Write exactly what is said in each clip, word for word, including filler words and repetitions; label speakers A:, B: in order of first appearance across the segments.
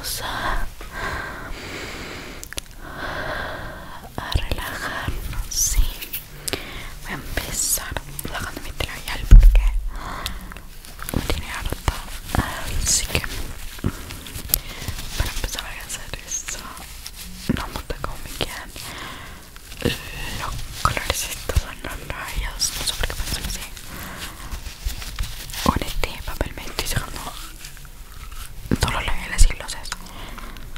A: vamos a, a relajarnos. Sí, voy a empezar relajando mi labial porque me tiene harta, así que para empezar voy a hacer eso. No me gusta cómo me quedan los colores estos en los labios, no sé por qué pensé así. Con este papel me estoy dejando todos los labiales y glosses.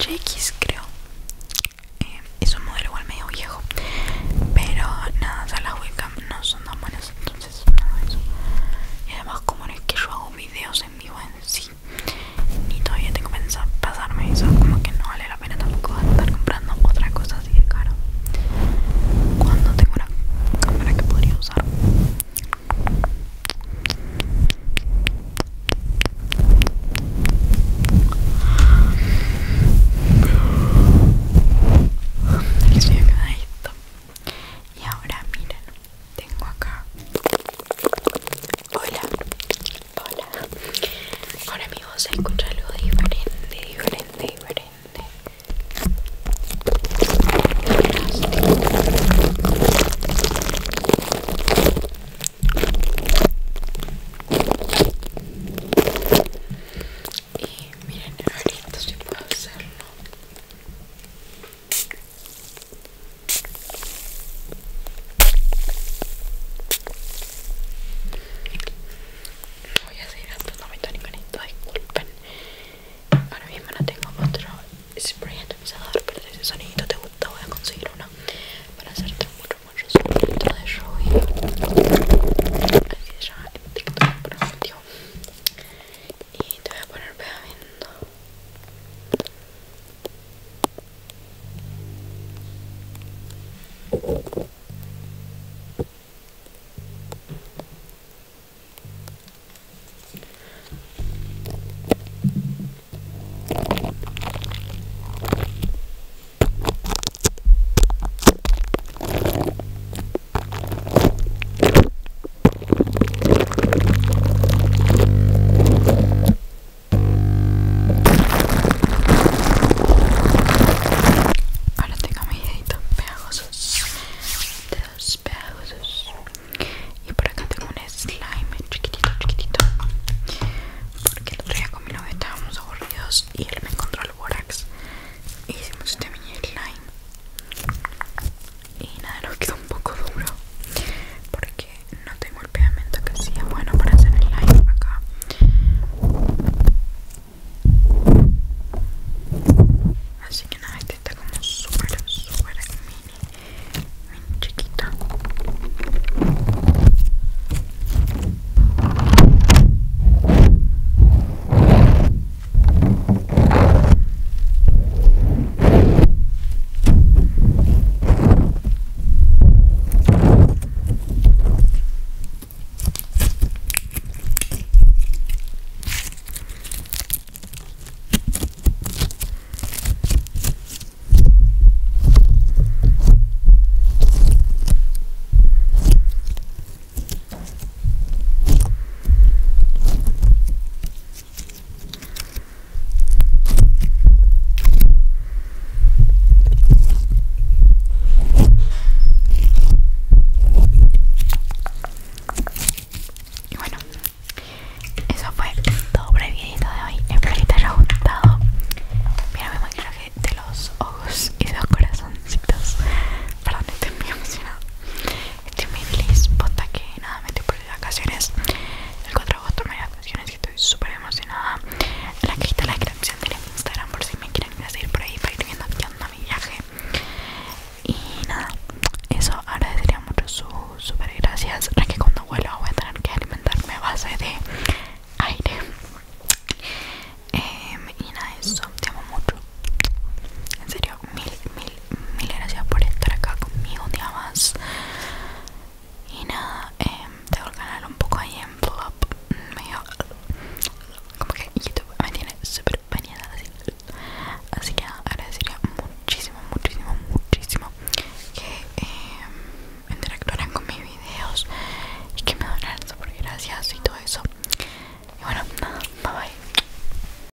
A: el X creo. Eh, es un modelo igual medio viejo, pero nada, o sea, las webcam no son tan buenas, entonces nada, eso. Y además, como no es que yo hago videos en vivo en sí, ni todavía tengo pensado pasarme eso, como que no vale la pena tampoco estar comprando otra cosa así de caro cuando tengo una cámara que podría usar. Estoy acá esto. Y ahora miren, tengo acá. Hola, hola. Ahora amigos, se escucha algo diferente, diferente, diferente. Y miren, ahorita sí puedo hacerlo. Voy a seguir actuando muy tónico en esto, disculpen. Ahora mismo no tengo otro spray atomizador, pero si ese sonidito te gusta voy a conseguir uno para hacerte mucho, mucho sonidito de lluvia. Así se llama en TikTok, por ejemplo. Y te voy a poner pegamento. Ahora tengo mis deditos pegajosos, dedos pegajosos, y por acá tengo un slime chiquitito, chiquitito, porque el otro día con mi novio estábamos aburridos y él me encontró el borax y hicimos este mini slime. Y nada, nos quedó un poco duro porque no tengo el pegamento que sí es bueno para hacer el slime acá. Así que nada, este está como súper, súper mini, mini chiquito. Y bueno, eso fue todo por el videito de hoy. Espero que te haya gustado. Mira mi maquillaje de los ojos y de los corazoncitos. Perdón, estoy muy emocionada. Estoy muy feliz. Posta que nada, me estoy por las vacaciones. El cuatro de agosto me voy de vacaciones y estoy súper emocionada. En la cajita de la descripción tenés mi Instagram por si me quieren ir a seguir por ahí para ir viendo qué onda mi viaje. Y nada, eso, agradecería mucho su súper gracias. Ya que cuando vuelva voy a tener que alimentarme a base de aire. Eh, y nada, eso, te amo mucho. En serio, mil, mil, mil gracias por estar acá conmigo un día más. Y nada, eh, tengo el canal un poco ahí en flop, medio como que YouTube me tiene súper